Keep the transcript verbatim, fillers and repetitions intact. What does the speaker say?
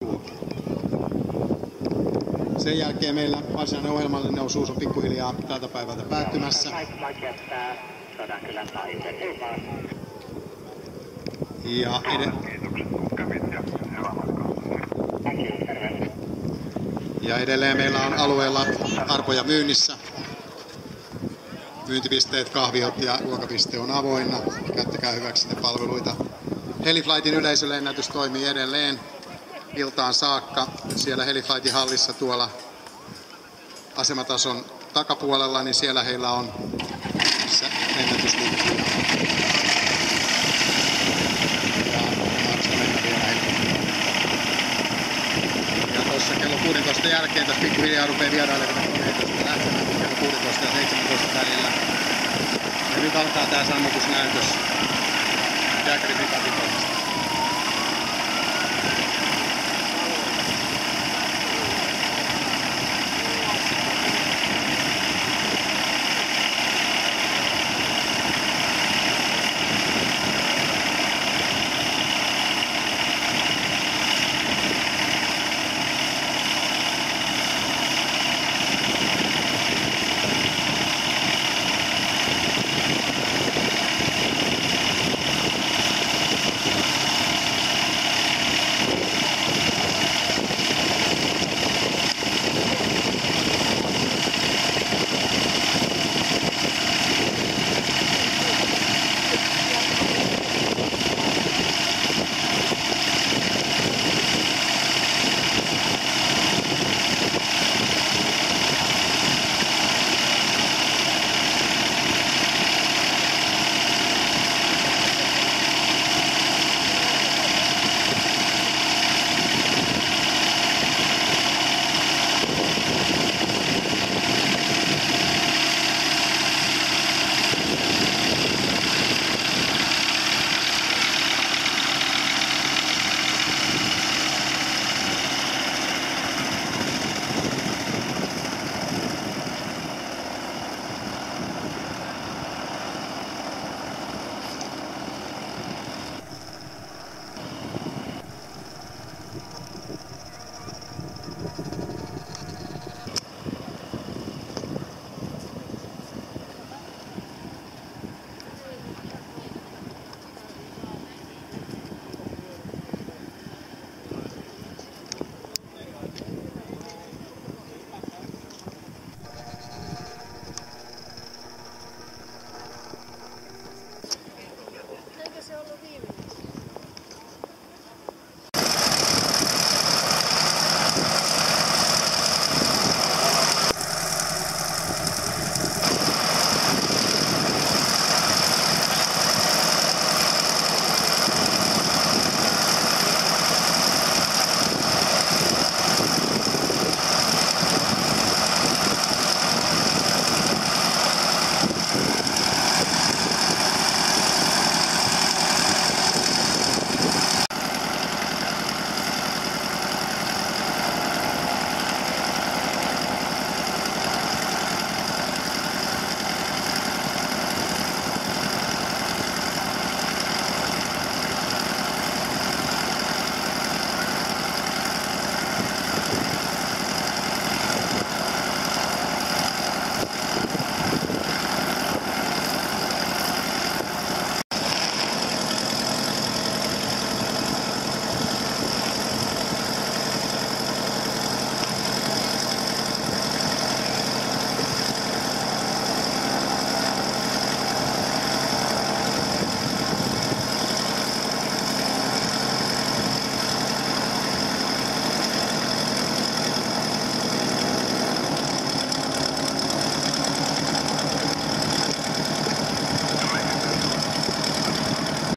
Sen jälkeen meillä varsinainen ohjelmallinen osuus on pikkuhiljaa tältä päivältä päättymässä. Ja, ed- ja edelleen meillä on alueella arpoja myynnissä. Myyntipisteet, kahviot ja ruokapiste on avoinna. Käyttäkää hyväksi ne palveluita. Heliflightin yleisölennätys toimii edelleen iltaan saakka. Siellä Heliflightin hallissa tuolla asematason takapuolella, niin siellä heillä on lennätyslippuja. Ja tuossa kello kuusitoista jälkeen tässä pikkuhiljaa rupeaa vierailemaan koneita lähtemään kello kuusitoista ja seitsemäntoista välillä. Ja nyt alkaa tää sammutusnäytös. Jääkäripikakin